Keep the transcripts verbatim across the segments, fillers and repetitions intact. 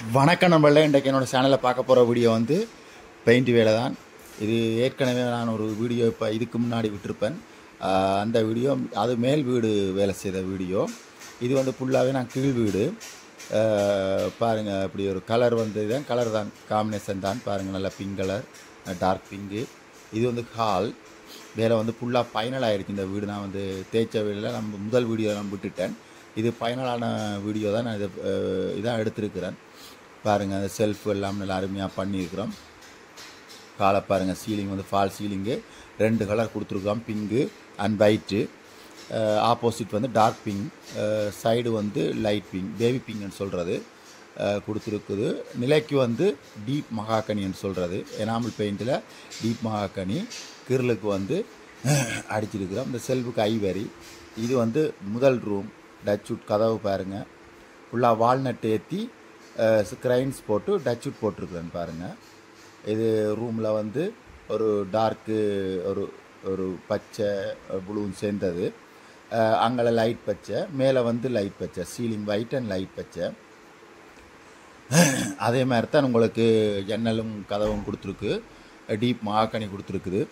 வணக்கம் நண்பர்களே, இன்றைக்கு என்னோட சேனலில் பார்க்க போகிற வீடியோ வந்து பெயிண்ட் வேலை தான். இது ஏற்கனவே நான் ஒரு வீடியோ இப்போ இதுக்கு முன்னாடி விட்டிருப்பேன். அந்த வீடியோ அது மேல் வீடு வேலை செய்த வீடியோ. இது வந்து ஃபுல்லாகவே நான் கீழ் வீடு. பாருங்கள், இப்படி ஒரு கலர் வந்து தான் கலர் தான் காம்பினேஷன் தான் பாருங்கள், நல்லா பிங்க் கலர், டார்க் பிங்கு. இது வந்து ஹால் வேலை வந்து ஃபுல்லாக ஃபைனல் ஆகிடுச்சு. இந்த வீடு நான் வந்து தேய்ச்ச வீடில் நம்ம முதல் வீடியோ நான் விட்டுட்டேன். இது ஃபைனலான வீடியோ தான். நான் இதை இதான் எடுத்திருக்கிறேன். பாருங்கள், அந்த செல்ஃப் எல்லாம் நல்லா அருமையாக பண்ணியிருக்கிறோம். காலை பாருங்கள், சீலிங் வந்து ஃபால் சீலிங்கு ரெண்டு கலர் கொடுத்துருக்கோம், பிங்கு அண்ட் ஒயிட்டு. ஆப்போசிட் வந்து டார்க் பிங்க், சைடு வந்து லைட் பிங்க், பேபி பிங்க்னு சொல்கிறது கொடுத்துருக்குது. நிலைக்கு வந்து டீப் மகாக்கனின்னு சொல்கிறது. எனாமல் பெயிண்டில் டீப் மகாக்கனி. கிருளுக்கு வந்து அடிச்சிருக்கிறோம். இந்த செல்ஃபுக்கு ஐவரி. இது வந்து முதல் ரூம். டச்சுட் கதவு பாருங்கள், ஃபுல்லாக வால்நட் ஏற்றி ஸ்க்ரைன்ஸ் போட்டு டச்சுட் போட்டிருக்குறேன்னு பாருங்கள். இது ரூமில் வந்து ஒரு டார்க்கு ஒரு ஒரு பச்சை ப்ளூன்னு சேர்ந்தது. அங்கே லைட் பச்சை, மேலே வந்து லைட் பச்சை, சீலிங் ஒயிட் அண்ட் லைட் பச்சை. அதே மாதிரி தான் உங்களுக்கு ஜன்னலும் கதவும் கொடுத்துருக்கு. டீப் மகாக்கனி கொடுத்துருக்குது.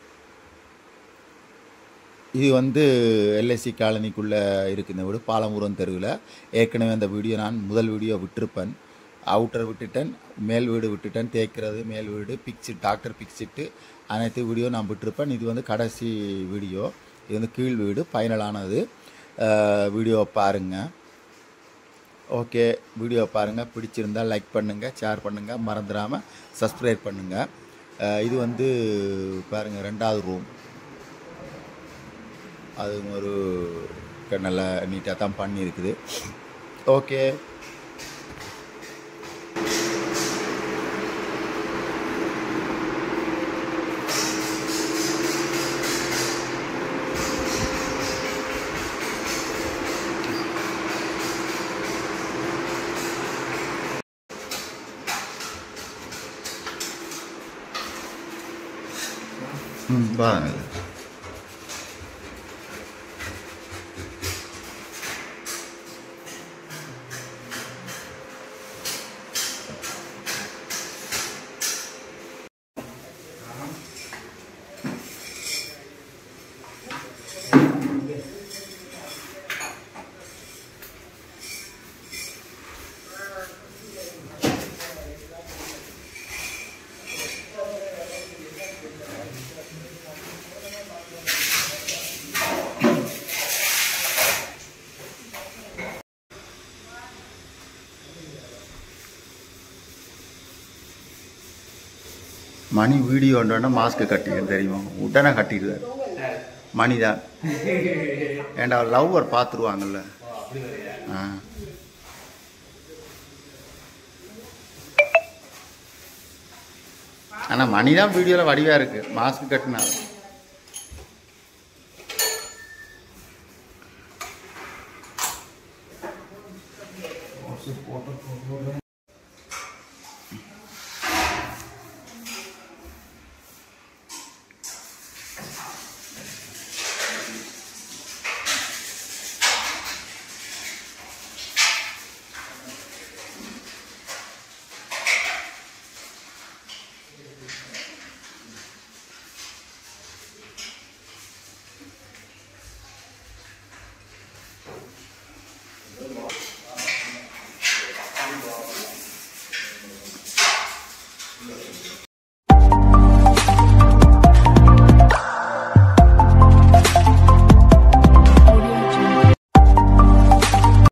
இது வந்து எல்ஐசி காலனிக்குள்ளே இருக்குது இந்த வீடு, பாலமுருகன் தெருவில். ஏற்கனவே அந்த வீடியோ நான் முதல் வீடியோ விட்டிருப்பேன். அவுட்டர் விட்டுட்டேன், மேல் வீடு விட்டுட்டேன், தேய்க்கிறது மேல் வீடு, பிக்ஸிட் டாக்டர் பிக்ஸிட்டு அனைத்து வீடியோ நான் விட்டுருப்பேன். இது வந்து கடைசி வீடியோ. இது வந்து கீழ் வீடு ஃபைனலானது. வீடியோ பாருங்கள். ஓகே, வீடியோ பாருங்கள். பிடிச்சிருந்தால் லைக் பண்ணுங்கள், ஷேர் பண்ணுங்கள், மறந்துடாமல் சப்ஸ்கிரைப் பண்ணுங்கள். இது வந்து பாருங்கள், ரெண்டாவது ரூம். அது ஒரு நல்லா நீட்டாக தான் பண்ணியிருக்குது. ஓகே, ம் பாருங்கள். மணி வீடியோ ஒன்றோன்னா மாஸ்க்கு கட்டிடுன்னு தெரியுமா? உடனே கட்டிடுவார் மணி தான். ஏண்டா லவ்வர் பார்த்துருவாங்கல்ல. ஆ ஆனால் மணி தான் வீடியோவில் வடிவாக இருக்குது, மாஸ்க்கு கட்டினா.